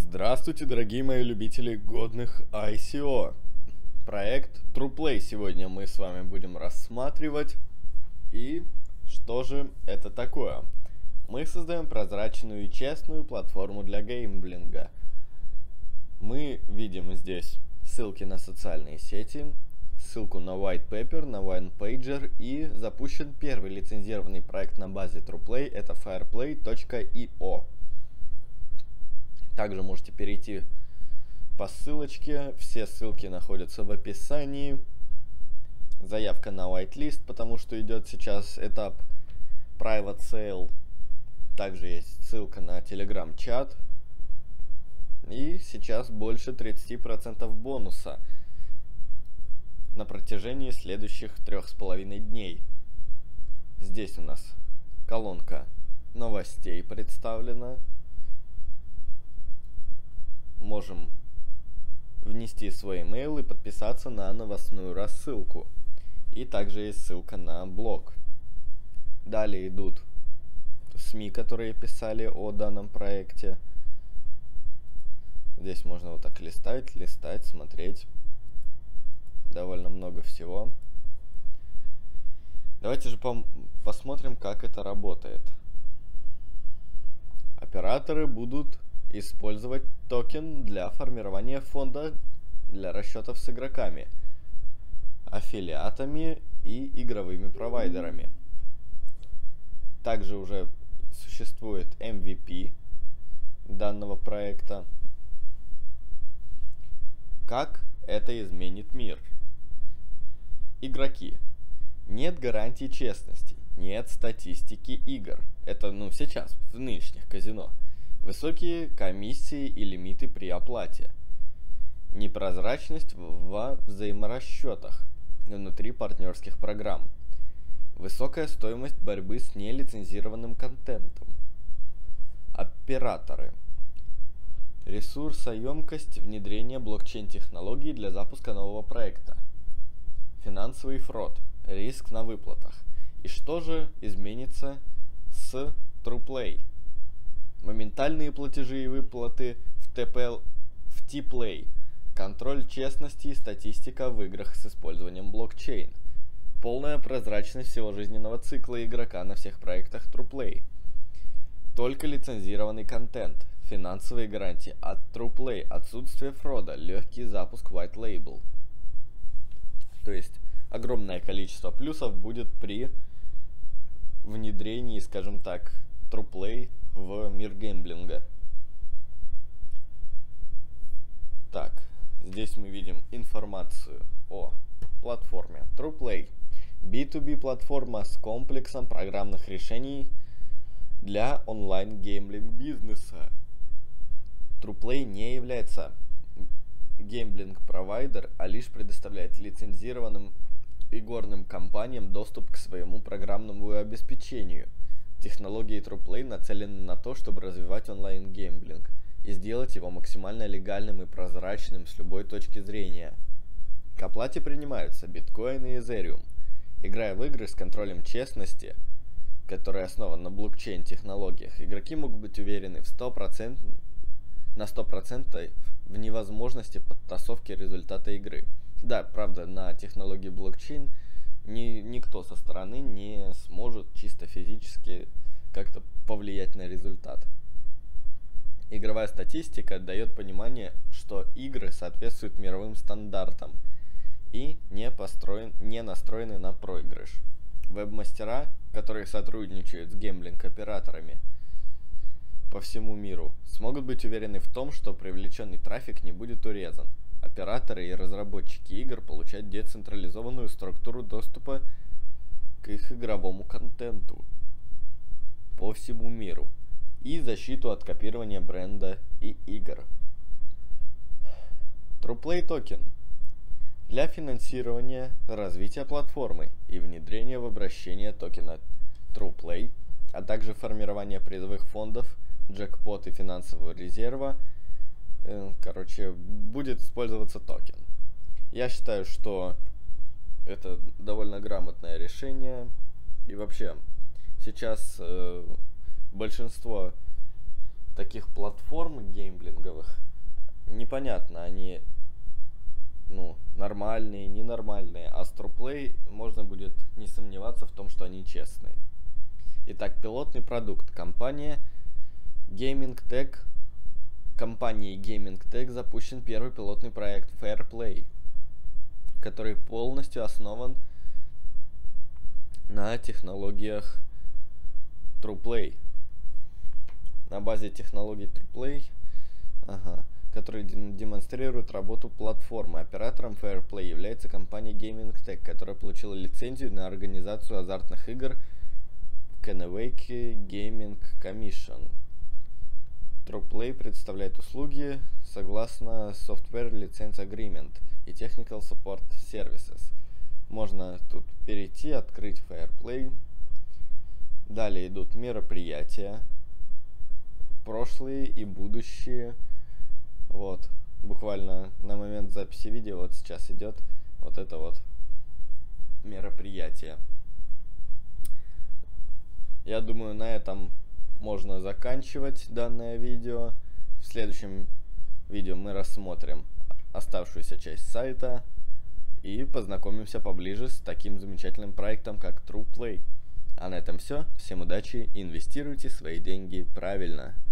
Здравствуйте, дорогие мои любители годных ICO. Проект TruePlay сегодня мы с вами будем рассматривать. И что же это такое? Мы создаем прозрачную и честную платформу для геймблинга. Мы видим здесь ссылки на социальные сети, ссылку на white paper, на one pager, и запущен первый лицензированный проект на базе TruePlay, это fireplay.io. Также можете перейти по ссылочке, все ссылки находятся в описании. Заявка на whitelist, потому что идет сейчас этап private sale. Также есть ссылка на телеграм-чат. И сейчас больше 30% бонуса на протяжении следующих 3,5 дней. Здесь у нас колонка новостей представлена. Можем внести свой email и подписаться на новостную рассылку. И также есть ссылка на блог. Далее идут СМИ, которые писали о данном проекте. Здесь можно вот так листать, смотреть. Довольно много всего. Давайте же посмотрим, как это работает. Операторы будут использовать токен для формирования фонда для расчетов с игроками, аффилиатами и игровыми провайдерами. Также уже существует MVP данного проекта. Как это изменит мир? Игроки. Нет гарантии честности, нет статистики игр. Это сейчас, в нынешних казино. Высокие комиссии и лимиты при оплате. Непрозрачность во взаиморасчетах внутри партнерских программ. Высокая стоимость борьбы с нелицензированным контентом. Операторы. Ресурсоемкость внедрения блокчейн-технологий для запуска нового проекта. Финансовый фрод. Риск на выплатах. И что же изменится с TruePlay? Моментальные платежи и выплаты в T-Play. Контроль честности и статистика в играх с использованием блокчейн. Полная прозрачность всего жизненного цикла игрока на всех проектах TruePlay. Только лицензированный контент. Финансовые гарантии от TruePlay. Отсутствие фрода. Легкий запуск White Label. То есть огромное количество плюсов будет при внедрении, скажем так, TruePlay в мир геймблинга. Так, здесь мы видим информацию о платформе TruePlay. B2B платформа с комплексом программных решений для онлайн-геймблинг бизнеса. TruePlay не является геймблинг-провайдер, а лишь предоставляет лицензированным игорным компаниям доступ к своему программному обеспечению. Технологии TruePlay нацелены на то, чтобы развивать онлайн-геймблинг и сделать его максимально легальным и прозрачным с любой точки зрения. К оплате принимаются биткоин и эзериум. Играя в игры с контролем честности, который основан на блокчейн-технологиях, игроки могут быть уверены на 100% в невозможности подтасовки результата игры. Да, правда, на технологии блокчейн никто со стороны не сможет чисто физически как-то повлиять на результат. Игровая статистика дает понимание, что игры соответствуют мировым стандартам и не настроены на проигрыш. Веб-мастера, которые сотрудничают с геймблинг-операторами по всему миру, смогут быть уверены в том, что привлеченный трафик не будет урезан. Операторы и разработчики игр получают децентрализованную структуру доступа к их игровому контенту по всему миру и защиту от копирования бренда и игр. TruePlay токен для финансирования развития платформы и внедрения в обращение токена TruePlay, а также формирования призовых фондов, джекпот и финансового резерва. Будет использоваться токен. Я считаю, что это довольно грамотное решение. И вообще, сейчас большинство таких платформ геймблинговых непонятно, они нормальные, ненормальные, а с TruePlay можно будет не сомневаться в том, что они честные. Итак, пилотный продукт. Компанией Gaming Tech запущен первый пилотный проект Fairplay, который полностью основан на технологиях TruePlay. На базе технологий TruePlay, которые демонстрируют работу платформы. Оператором Fairplay является компания Gaming Tech, которая получила лицензию на организацию азартных игр в Kennewick Gaming Commission. TruePlay представляет услуги согласно Software License Agreement и Technical Support Services. Можно тут перейти, открыть Fairplay. Далее идут мероприятия, прошлые и будущие. Вот, буквально на момент записи видео вот сейчас идет вот это вот мероприятие. Я думаю, на этом можно заканчивать данное видео. В следующем видео мы рассмотрим оставшуюся часть сайта и познакомимся поближе с таким замечательным проектом, как TruePlay. А на этом все. Всем удачи, инвестируйте свои деньги правильно.